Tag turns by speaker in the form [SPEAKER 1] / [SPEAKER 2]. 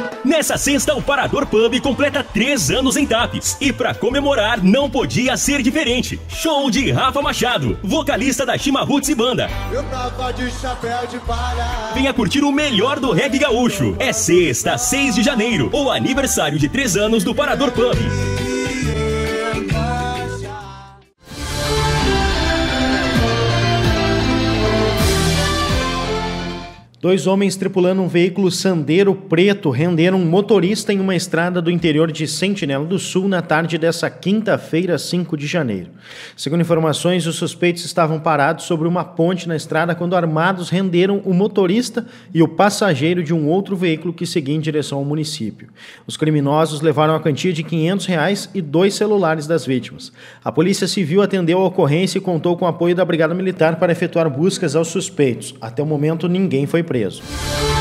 [SPEAKER 1] Nessa sexta, o Parador Pub completa 3 anos em Tapes. E pra comemorar, não podia ser diferente. Show de Rafa Machado, vocalista da Chimarruts e Banda.
[SPEAKER 2] Eu tava de chapéu de palha.
[SPEAKER 1] Venha curtir o melhor do reggae gaúcho. É sexta, 6 de janeiro, o aniversário de 3 anos do Parador Pub.
[SPEAKER 3] Dois homens tripulando um veículo Sandero preto renderam um motorista em uma estrada do interior de Sentinela do Sul na tarde dessa quinta-feira, 5 de janeiro. Segundo informações, os suspeitos estavam parados sobre uma ponte na estrada quando armados renderam o motorista e o passageiro de um outro veículo que seguia em direção ao município. Os criminosos levaram a quantia de R$500 e 2 celulares das vítimas. A Polícia Civil atendeu a ocorrência e contou com o apoio da Brigada Militar para efetuar buscas aos suspeitos. Até o momento, ninguém foi preso.